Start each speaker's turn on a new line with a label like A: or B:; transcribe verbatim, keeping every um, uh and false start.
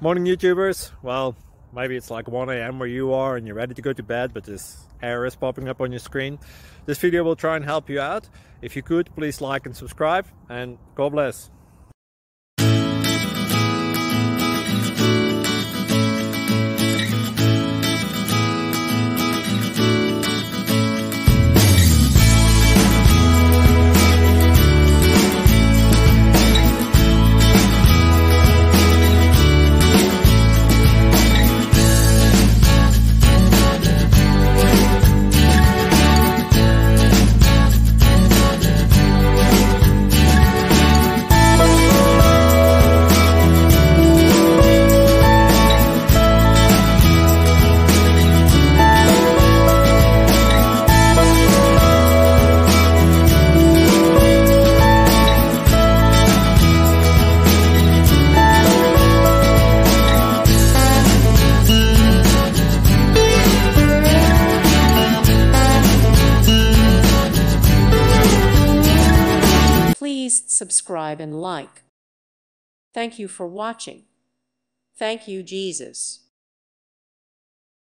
A: Morning YouTubers. Well, maybe it's like one A M where you are and you're ready to go to bed, but this error is popping up on your screen. This video will try and help you out. If you could, please like and subscribe, and God bless.
B: Please subscribe and like. Thank you for watching. Thank you, Jesus.